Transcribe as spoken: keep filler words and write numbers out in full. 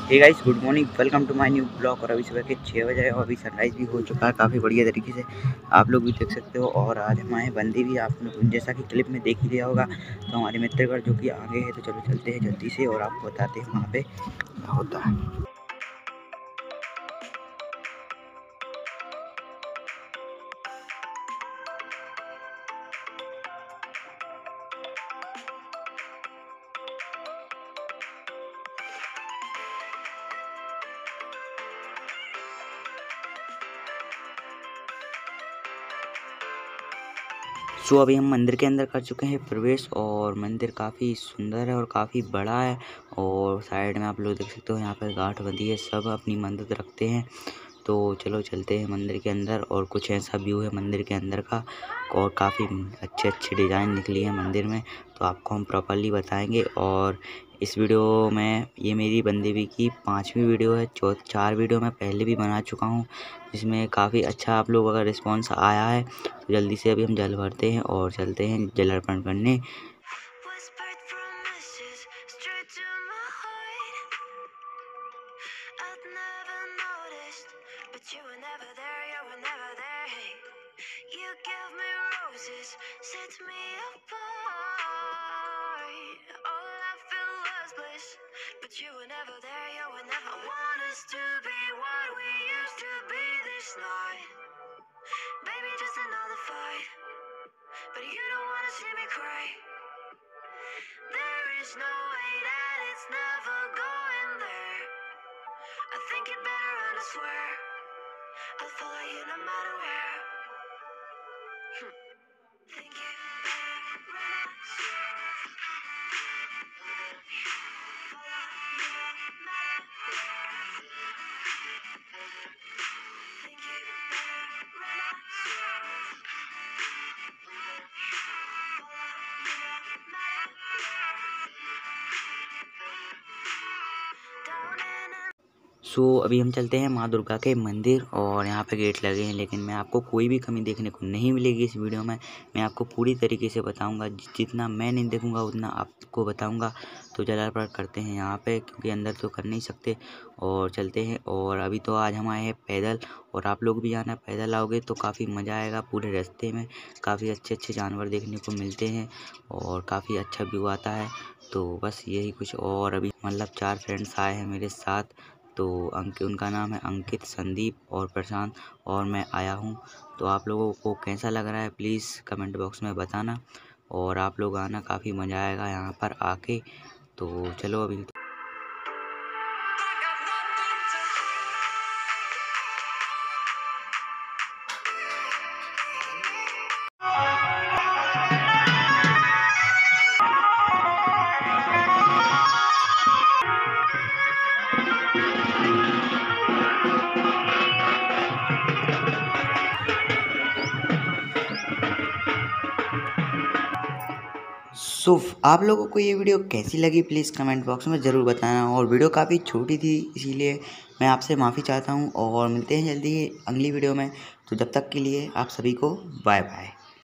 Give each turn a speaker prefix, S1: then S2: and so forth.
S1: Hey guys, good morning, welcome to my new blog. और अभी सुबह के छः बजे और अभी सनराइज भी हो चुका है काफ़ी बढ़िया तरीके से, आप लोग भी देख सकते हो। और आज हम आए बंदी भी, आप लोग जैसा कि क्लिप में देख ही लिया होगा। तो हमारे मित्रगढ़ जो कि आगे है, तो चलो चलते हैं जल्दी से और आपको बताते हैं वहाँ पे क्या होता है। सो अभी हम मंदिर के अंदर कर चुके हैं प्रवेश, और मंदिर काफ़ी सुंदर है और काफ़ी बड़ा है। और साइड में आप लोग देख सकते हो यहाँ पर गांठ बंधी है, सब अपनी मन्नत रखते हैं। तो चलो चलते हैं मंदिर के अंदर, और कुछ ऐसा व्यू है मंदिर के अंदर का, और काफ़ी अच्छे अच्छे डिज़ाइन निकली है मंदिर में, तो आपको हम प्रॉपर्ली बताएंगे। और इस वीडियो में, ये मेरी बंदीवी की पांचवी वीडियो है। चौ चार वीडियो मैं पहले भी बना चुका हूँ, जिसमें काफ़ी अच्छा आप लोगों का रिस्पांस आया है। तो जल्दी से अभी हम जल भरते हैं और चलते हैं जल अर्पण करने।
S2: Baby, just another fight, but you don't wanna see me cry. There is no way that it's never going there. I think it better and I swear I'll follow you no matter where. Hm. Think it better and I swear follow you no matter where. Think it better and I swear follow you no matter where. Down in a
S1: सो अभी हम चलते हैं माँ दुर्गा के मंदिर, और यहाँ पे गेट लगे हैं, लेकिन मैं आपको कोई भी कमी देखने को नहीं मिलेगी इस वीडियो में। मैं आपको पूरी तरीके से बताऊंगा, जितना मैं नहीं देखूंगा उतना आपको बताऊंगा। तो जल अर्पण करते हैं यहाँ पे, क्योंकि अंदर तो कर नहीं सकते, और चलते हैं। और अभी तो आज हम आए हैं पैदल, और आप लोग भी जाना पैदल आओगे तो काफ़ी मज़ा आएगा। पूरे रास्ते में काफ़ी अच्छे अच्छे जानवर देखने को मिलते हैं और काफ़ी अच्छा व्यू आता है। तो बस यही कुछ, और अभी मतलब चार फ्रेंड्स आए हैं मेरे साथ। तो अंक उनका नाम है अंकित, संदीप और प्रशांत, और मैं आया हूँ। तो आप लोगों को कैसा लग रहा है प्लीज़ कमेंट बॉक्स में बताना, और आप लोग आना, काफ़ी मज़ा आएगा यहाँ पर आके। तो चलो अभी सो आप लोगों को ये वीडियो कैसी लगी प्लीज़ कमेंट बॉक्स में ज़रूर बताना। और वीडियो काफ़ी छोटी थी, इसीलिए मैं आपसे माफ़ी चाहता हूँ, और मिलते हैं जल्दी अगली वीडियो में। तो जब तक के लिए आप सभी को बाय बाय।